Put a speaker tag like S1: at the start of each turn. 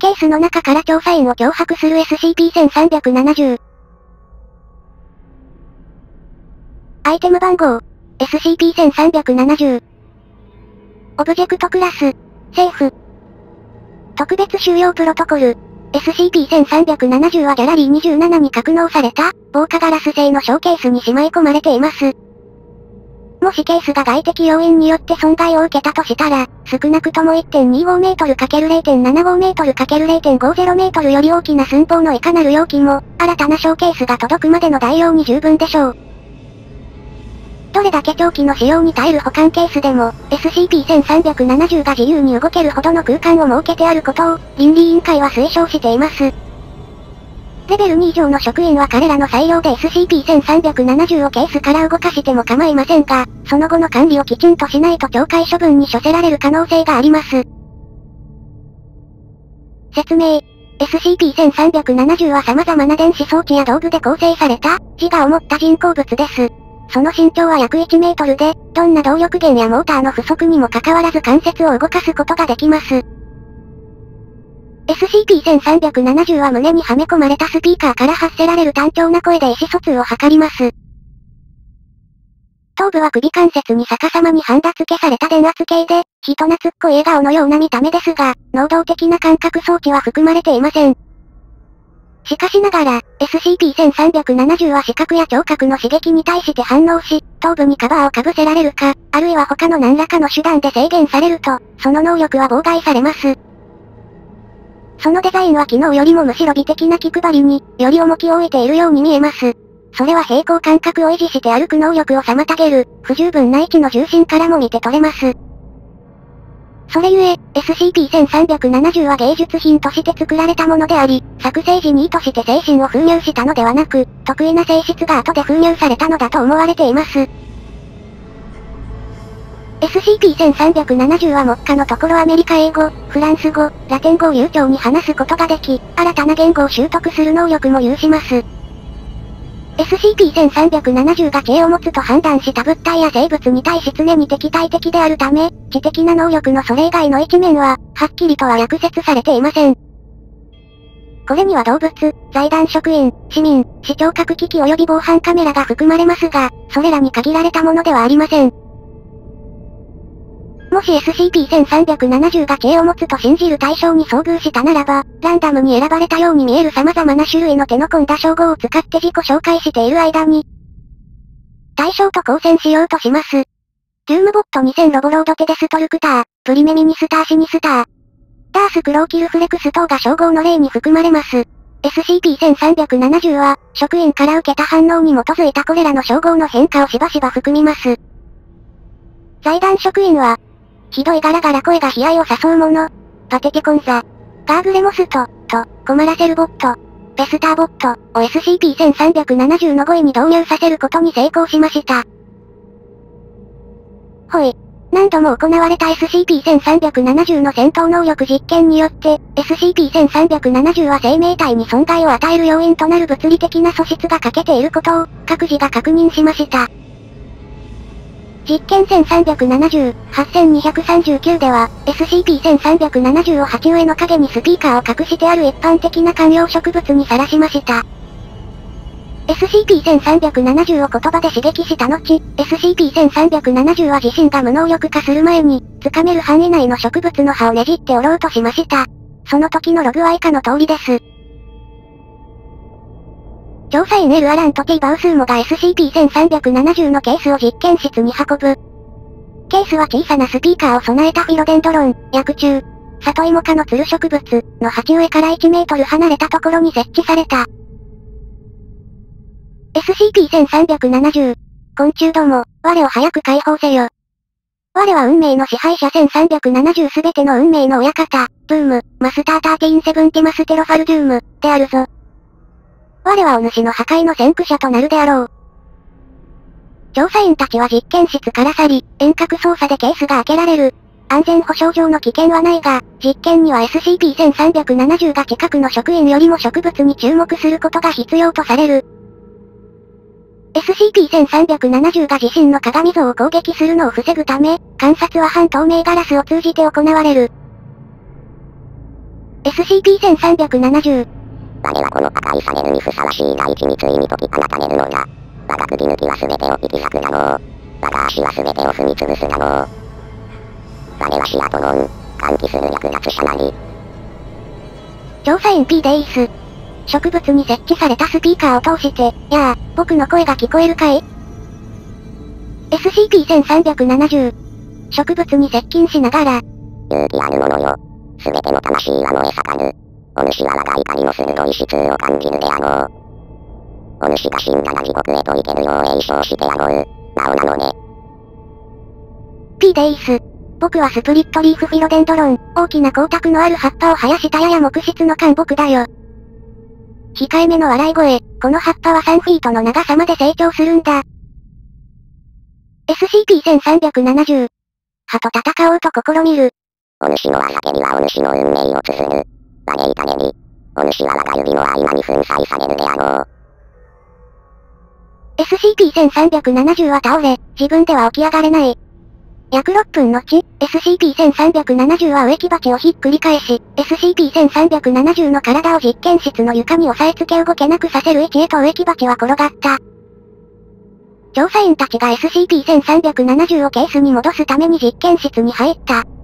S1: ケースの中から調査員を脅迫する SCP-1370。アイテム番号、SCP-1370。オブジェクトクラス、セーフ。特別収容プロトコル、SCP-1370 はギャラリー27に格納された、防火ガラス製のショーケースにしまい込まれています。もしケースが外的要因によって損害を受けたとしたら、少なくとも 1.25 メートル ×0.75 メートル ×0.50 メートルより大きな寸法のいかなる容器も、新たなショーケースが届くまでの代用に十分でしょう。どれだけ長期の使用に耐える保管ケースでも、SCP-1370 が自由に動けるほどの空間を設けてあることを、倫理委員会は推奨しています。レベル2以上の職員は彼らの裁量で SCP-1370 をケースから動かしても構いませんが、その後の管理をきちんとしないと懲戒処分に処せられる可能性があります。説明。SCP-1370 は様々な電子装置や道具で構成された、自我を持った人工物です。その身長は約1メートルで、どんな動力源やモーターの不足にもかかわらず関節を動かすことができます。SCP-1370 は胸にはめ込まれたスピーカーから発せられる単調な声で意思疎通を図ります。頭部は首関節に逆さまにハンダ付けされた電圧計で、人懐っこい笑顔のような見た目ですが、能動的な感覚装置は含まれていません。しかしながら、SCP-1370 は視覚や聴覚の刺激に対して反応し、頭部にカバーをかぶせられるか、あるいは他の何らかの手段で制限されると、その能力は妨害されます。そのデザインは機能よりもむしろ美的な気配りに、より重きを置いているように見えます。それは平行感覚を維持して歩く能力を妨げる、不十分な位置の重心からも見て取れます。それゆえ、SCP-1370 は芸術品として作られたものであり、作成時に意図して精神を封入したのではなく、得意な性質が後で封入されたのだと思われています。SCP-1370 は目下のところアメリカ英語、フランス語、ラテン語を流暢に話すことができ、新たな言語を習得する能力も有します。SCP-1370 が知恵を持つと判断した物体や生物に対し常に敵対的であるため、知的な能力のそれ以外の一面は、はっきりとは略説されていません。これには動物、財団職員、市民、視聴覚機器及び防犯カメラが含まれますが、それらに限られたものではありません。もし SCP-1370 が知恵を持つと信じる対象に遭遇したならば、ランダムに選ばれたように見える様々な種類の手の込んだ称号を使って自己紹介している間に、対象と交戦しようとします。ドゥームボット2000ロボロードテデストルクター、プリメミニスターシニスター、ダースクローキルフレクス等が称号の例に含まれます。SCP-1370 は、職員から受けた反応に基づいたこれらの称号の変化をしばしば含みます。財団職員は、ひどいガラガラ声が悲哀を誘うもの。パテティコンザ。ガーグレモスト、困らせるボット。ペスターボットを SCP-1370 の語彙に導入させることに成功しました。ほい。何度も行われた SCP-1370 の戦闘能力実験によって、SCP-1370 は生命体に損害を与える要因となる物理的な素質が欠けていることを、各自が確認しました。実験1370、8239では、SCP-1370 を鉢植えの影にスピーカーを隠してある一般的な観葉植物にさらしました。SCP-1370 を言葉で刺激した後、SCP-1370 は自身が無能力化する前に、つかめる範囲内の植物の葉をねじって折ろうとしました。その時のログは以下の通りです。調査員 L アランと T バウスーモが SCP-1370 のケースを実験室に運ぶ。ケースは小さなスピーカーを備えたフィロデンドロン、薬虫、里芋科のつる植物の鉢植えから1メートル離れたところに設置された。SCP-1370、昆虫ども、我を早く解放せよ。我は運命の支配者1370すべての運命の親方、ドゥーム、マスター1370マステロファルドゥーム、であるぞ。我はお主の破壊の先駆者となるであろう。調査員たちは実験室から去り、遠隔操作でケースが開けられる。安全保障上の危険はないが、実験には SCP-1370 が近くの職員よりも植物に注目することが必要とされる。SCP-1370 が自身の鏡像を攻撃するのを防ぐため、観察は半透明ガラスを通じて行われる。 SCP-1370。
S2: 我はこの破壊されるにふさわしい大地についに解き放たれるのだ。我が首抜きは全てを引き裂くだろう。我が足は全てを踏み潰すだろう。我はシアトロン、歓喜する略奪者なり。
S1: 調査員 P でいいっす。植物に設置されたスピーカーを通して、やあ、僕の声が聞こえるかい？ SCP-1370。植物に接近しながら。
S2: 勇気あるものよ。すべての魂は燃え盛る。お主は我が怒りの鋭い指痛を感じるであろう。お主が死んだら地獄へと行けるよう栄唱してやろう。なおなのね。
S1: P でいいっす。僕はスプリットリーフフィロデンドロン、大きな光沢のある葉っぱを生やしたやや木質の灌木だよ。控えめの笑い声、この葉っぱは3フィートの長さまで成長するんだ。SCP-1370。葉と戦おうと試みる。
S2: お主の叫びはお主の運命を綴る。嘆いたねに。お主は我が指の合間に粉砕されるであろう。
S1: SCP-1370 は倒れ、自分では起き上がれない。約6分後、SCP-1370 は植木鉢をひっくり返し、SCP-1370 の体を実験室の床に押さえつけ動けなくさせる位置へと植木鉢は転がった。調査員たちが SCP-1370 をケースに戻すために実験室に入った。